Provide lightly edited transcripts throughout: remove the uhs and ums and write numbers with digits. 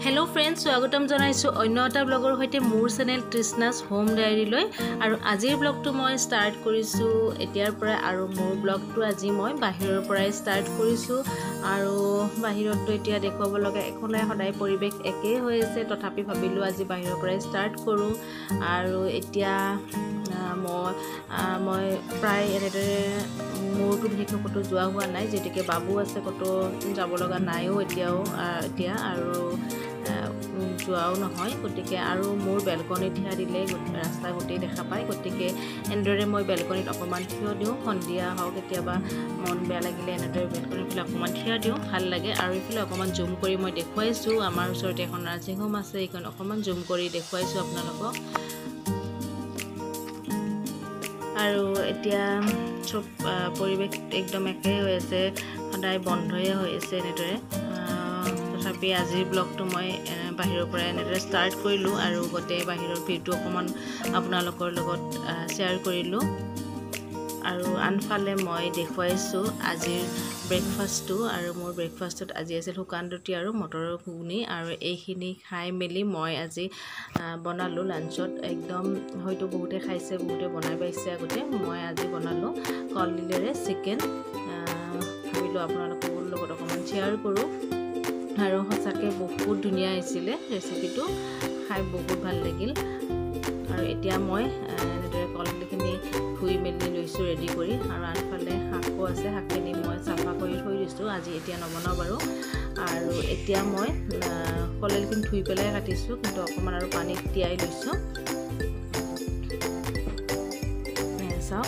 Hello friends स्वागतम जनाइছো অন্য এটা ব্লগৰ হৈতে মোৰ চেনেল তৃষ্ণাস হোম ডায়েৰী লৈ আৰু আজিৰ ব্লগটো মই ষ্টাৰ্ট কৰিছো এতিয়াৰ পৰা আৰু মোৰ ব্লগটো আজি মই বাহিৰৰ পৰাই ষ্টাৰ্ট কৰিছো আৰু বাহিৰটো এতিয়া দেখুৱাব লগা একো নাই সদায় পৰিবেশ একে হৈ আছে তথাপি ভাবিলো আজি বাহিৰৰ পৰাই ষ্টাৰ্ট কৰো আৰু এতিয়া মই প্ৰায় এনেদৰে মোৰটো বিশেষ কতো যোৱা হোৱা নাই যেতিকে বাবু আছে কতো যাব লগা নাইও এতিয়া আৰু যোৱাও নহয় গতিকে আৰু মোৰ বেলকনি থিয়া দিলে ৰাস্তা গোটেই দেখা পায় গতিকে এনেদৰে মই বেলকনিত অকমান থিয় দিওঁ সন্ধিয়া হওক কেতিয়াবা মন বেয়া লাগিলে এনেদৰে বেলকনিত অকমান থিয় দিওঁ ভাল লাগে আৰু ইফালে অকমান জুম কৰি মই দেখুৱাইছো আমাৰ ওচৰতে এখন নাৰ্ছিং হোম আছে এইখন অকমান জুম কৰি দেখুৱাইছো আপোনালোকক আৰু এতিয়া সব পৰিবেশ একদম একে হৈ আছে সদায় বন্ধই হৈ আছে এনেদৰে তথাপি আজিৰ ব্লগটো মই বাহিৰৰ পৰা এনেদৰে ষ্টাৰ্ট কৰিলো আৰু গতে বাহিৰৰ ভিউটো অকমান আপোনালোকৰ লগত শেয়াৰ কৰিলো আৰু আনফালে মই দেখুৱাইছো আজিৰ ব্ৰেকফাষ্টটো আৰু মোৰ ব্ৰেকফাষ্টত আজি আছিল শুকান ৰুটি আৰু মটৰৰ ঘুগনি আৰু এইখিনি খাই মেলি মই আজি বনালো লাঞ্চত একদম হয়তো বহুতে খাইছে বহুতে বনাই পাইছে আগতে মই আজি বনালো কলডিলেৰে চিকেন ভাবিলো আপোনালোকৰ লগত অকমান শেয়াৰ কৰো আৰু সঁচাকে বহুত ধুনিয়া আছিল ৰেচিপিটো খাই বহুত ভাল লাগিল আৰু এতিয়া মই এনেদৰে কলডিলখিনি ধুই মেলি লৈছো ৰেডি কৰি আৰু আনফালে শাকো আছে শাকখিনি মই চাফা কৰি থৈ দিছো আজি এতিয়া নবনাও বাৰু আৰু এতিয়া মই কলডিলখিনি ধুই পেলাই কাটিছো কিন্তু অকমান আৰু পানীত তিয়াই লৈছো চাও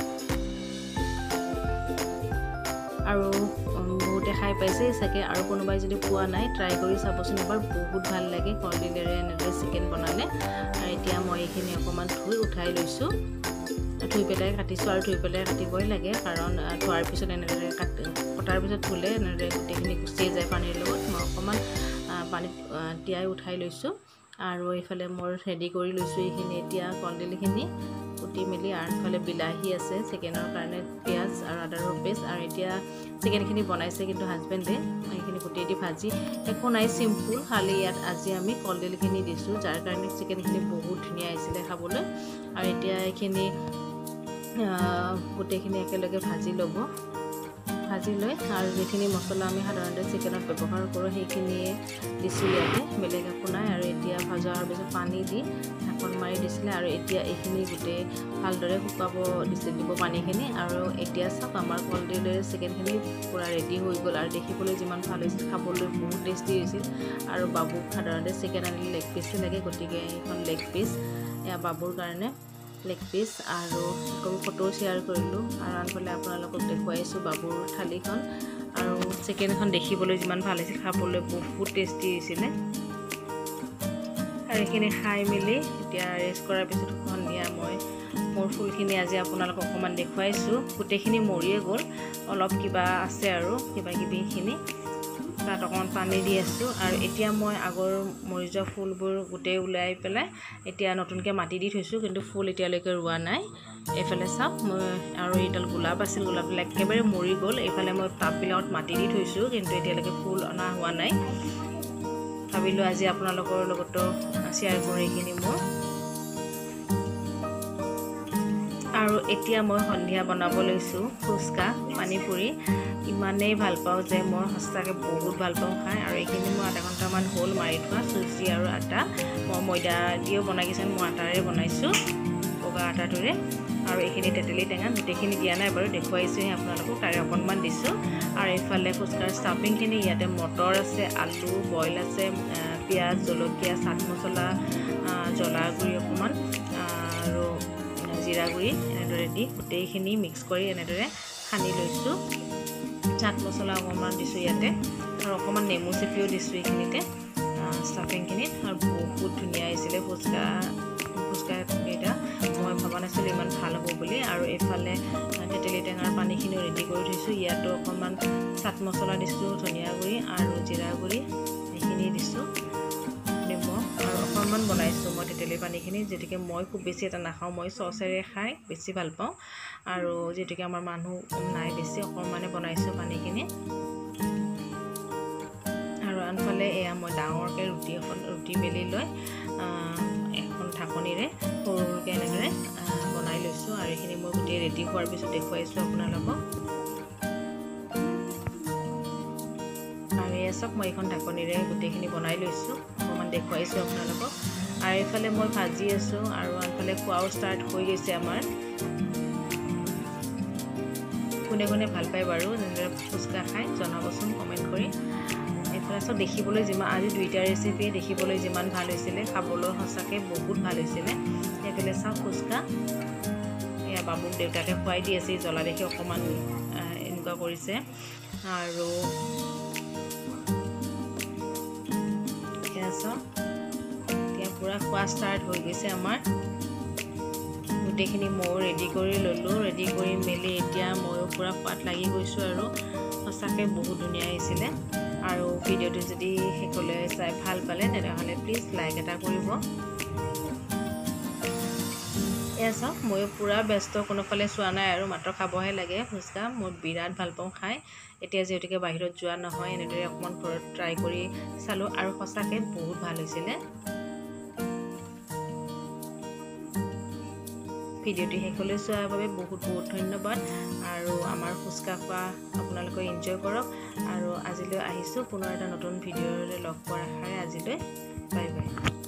আৰু বহুতে খাই পাইছে চাগে আৰু কোনোবাই যদি পোৱা নাই ট্ৰাই কৰি চাবচোন এবাৰ বহুত ভাল লাগে কলডিলেৰে এনেদৰে চিকেন বনালে আৰু এতিয়া মই এইখিনি অকমান ধুই উঠাই লৈছো ধুই পেলাই কাটিছো আৰু ধুই পেলাই কাটিবই লাগে কাৰণ ধোৱাৰ পিছত এনেদৰে কটাৰ পিছত ধুলে এনেদৰে গোটেইখিনি গুচি যায় পানীৰ লগত মই অকমান পানীত তিয়াই উঠাই লৈছো আৰু এইফালে মই ৰেডি কৰি লৈছো এইখিনি এতিয়া কলডিলখিনি কুটি মেলি আনফালে বিলাহী আছে চিকেনৰ কাৰণে পিয়াজ আৰু আদাৰ পেষ্ট আৰু এতিয়া চিকেনখিনি বনাইছে কিন্তু হাজবেণ্ডে এইখিনি কুটি দি ভাজি একো নাই সিম্পল খালি ইয়াত আজি আমি কলডিলখিনি দিছো যাৰ কাৰণে চিকেনখিনি বহুত ধুনিয়া আহিছিলে খাবলৈ আৰু এতিয়া এইখিনি গোটেইখিনি একেলগে ভাজি ল'ব ভাজি লৈ আৰু যিখিনি মছলা আমি সাধাৰণতে চিকেনত ব্যৱহাৰ কৰোঁ সেইখিনিয়ে দিছো ইয়াতে বেলেগ একো নাই আৰু এতিয়া ভাজা হোৱাৰ পিছত পানী দি ঢাকন মাৰি দিছিলে আৰু এতিয়া এইখিনি গোটেই ভালদৰে শুকাব দিব পানীখিনি আৰু এতিয়া চাওক আমাৰ কলডিলেৰে চিকেনখিনি পুৰা ৰেডি হৈ গ'ল আৰু দেখিবলৈ যিমান ভাল হৈছিল খাবলৈ বহুত টেষ্টি হৈছিল আৰু বাবুক সাধাৰণতে চিকেন আনিলে লেগ পিচ লাগে গতিকে এইখন লেগ পিচ এয়া বাবুৰ কাৰণে লেগ পিচ আৰু ফটো শেয়াৰ কৰিলো আৰু আনফালে আপোনালোকক দেখুৱাইছো বাবুৰ থালিখন আৰু চিকেনখন দেখিবলৈ যিমান ভাল হৈছে খাবলৈ বহুত টেষ্টি হৈছিল আৰু এইখিনি খাই মেলি এতিয়া ৰেষ্ট কৰাৰ পিছত সন্ধিয়া মই মোৰ ফুলখিনি আজি আপোনালোকক অকমান দেখুৱাইছো গোটেইখিনি মৰিয়ে গ'ল অলপ কিবা আছে আৰু কিবা কিবিখিনি তাত অকমান পানী দি আছো আৰু এতিয়া মই আগৰ মৰি যোৱা ফুলবোৰ গোটেই উলাই পেলাই এতিয়া নতুনকৈ মাটি দি থৈছো কিন্তু ফুল এতিয়ালৈকে ৰোৱা নাই এইফালে চাওক মই আৰু এইডাল গোলাপ আছিল গোলাপবিলাক একেবাৰে মৰি গ'ল এইফালে মই টাববিলাকত মাটি দি থৈছো কিন্তু এতিয়ালৈকে ফুল অনা হোৱা নাই ভাবিলো আজি আপোনালোকৰ লগতো শেয়াৰ কৰি এইখিনি মোৰ আৰু এতিয়া মই সন্ধিয়া বনাব লৈছো ফুচকা পানীপুৰি ইমানেই ভাল পাওঁ যে মই সঁচাকৈ বহুত ভাল পাওঁ খাই আৰু এইখিনি মই আধা ঘণ্টামান হ'ল মাৰি থোৱা চুজি আৰু আটা মই ময়দা দিও বনাই কিছুমান মই আটাৰে বনাইছো বগা আটাটোৰে আৰু এইখিনি তেতেলী টেঙা গোটেইখিনি দিয়া নাই বাৰু দেখুৱাইছোহে আপোনালোকক তাৰে অকণমান দিছোঁ আৰু এইফালে ফুচকাৰ ষ্টাফিংখিনি ইয়াতে মটৰ আছে আলু বইল আছে পিঁয়াজ জলকীয়া চাট মছলা জ্বলা গুড়ি অকণমান আৰু জিৰা গুড়ি এনেদৰে দি গোটেইখিনি মিক্স কৰি এনেদৰে সানি লৈছোঁ চাট মছলা অকণমান দিছোঁ ইয়াতে আৰু অকণমান নেমু চেপিও দিছোঁ এইখিনিতে ষ্টাফিংখিনিত আৰু বহুত ধুনীয়া আহিছিলে ফুচকাকেইটা মই ভবা নাছিলোঁ ইমান ভাল হ'ব বুলি আৰু এইফালে তেতেলী টেঙাৰ পানীখিনিও ৰেডি কৰি থৈছোঁ ইয়াতো অকণমান চাট মছলা দিছোঁ ধনিয়া গুড়ি আৰু জিৰা গুড়ি এইখিনি দিছোঁ নিমখ আৰু অকণমান বনাইছোঁ মই তেতেলী পানীখিনি যেতিকে মই খুব বেছি এটা নাখাওঁ মই চচেৰে খাই বেছি ভাল পাওঁ আৰু যেতিকে আমাৰ মানুহ নাই বেছি অকণমানে বনাইছোঁ পানীখিনি আৰু আনফালে এয়া মই ডাঙৰকৈ ৰুটি বেলি লৈ এখন ঢাকনিৰে সৰু সৰুকৈ এনেদৰে বনাই লৈছোঁ। আৰু এইখিনি মই গোটেই ৰেডি হোৱাৰ পিছত দেখুৱাইছোঁ আপোনালোকক। আৰু এয়া চাওক মই এখন ঢাকনিৰে গোটেইখিনি বনাই লৈছোঁ, অকণমান দেখুৱাইছোঁ আপোনালোকক। আৰু এইফালে মই ভাজি আছোঁ আৰু আনফালে খোৱাও ষ্টাৰ্ট হৈ গৈছে আমাৰ। কোনে কোনে ভাল পায় বাৰু যেনেদৰে ফুচকা খাই জনাবচোন কমেণ্ট কৰি। এইফালে চাওক দেখিবলৈ যিমান আজি দুইটা ৰেচিপিয়ে দেখিবলৈ যিমান ভাল হৈছিলে, খাবলৈ সঁচাকৈ বহুত ভাল হৈছিলে। এইফালে চাওক ফুচকা এয়া বাবুক দেউতাকে খুৱাই দি আছে, জ্বলা দেখি অকণমান এনেকুৱা কৰিছে। আৰু এয়া চাওক এতিয়া পূৰা খোৱা ষ্টাৰ্ট হৈ গৈছে আমাৰ। গোটেইখিনি ময়ো ৰেডি কৰি ল'লোঁ। ৰেডি কৰি মেলি এতিয়া ময়ো পূৰা খোৱাত লাগি গৈছোঁ আৰু সঁচাকৈ বহুত ধুনীয়া আহিছিলে। আৰু ভিডিঅ'টো যদি শেষলৈ চাই ভাল পালে তেনেহ'লে প্লিজ লাইক এটা কৰিব। এয়া চাওক ময়ো পূৰা ব্যস্ত, কোনোফালে চোৱা নাই আৰু মাত্ৰ খাবহে লাগে ফুচকা। মই বিৰাট ভাল পাওঁ খাই। এতিয়া যিহেতুকে বাহিৰত যোৱা নহয়, এনেদৰে অকণমান ঘৰত ট্ৰাই কৰি চালোঁ আৰু সঁচাকৈ বহুত ভাল হৈছিলে। ভিডিঅ'টো শেষলৈ চোৱাৰ বাবে বহুত বহুত ধন্যবাদ। আৰু আমাৰ ফুচকা খোৱা আপোনালোকে এনজয় কৰক। আৰু আজিলৈ আহিছোঁ পুনৰ এটা নতুন ভিডিঅ'ৰে লগ পোৱাৰ আশাৰে আজিলৈ বাই বাই।